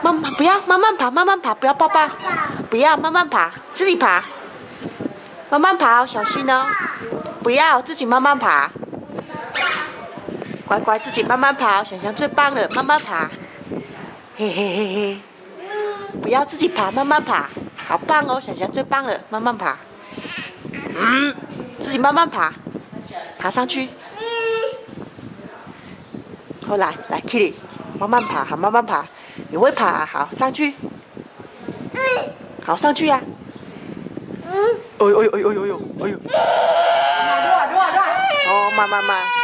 不要，慢慢爬，慢慢爬，不要抱抱，不要慢慢爬，自己爬，慢慢爬哦，小心哦，不要自己慢慢爬，乖乖自己慢慢爬哦，想想最棒了，慢慢爬，嘿嘿嘿嘿，不要自己爬，慢慢爬，好棒哦，想想最棒了，慢慢爬，自己慢慢爬，爬上去，后来Kitty， 慢慢爬，好，慢慢爬。你会爬、啊，好上去，好上去呀、啊，哎呦，哦，慢慢慢。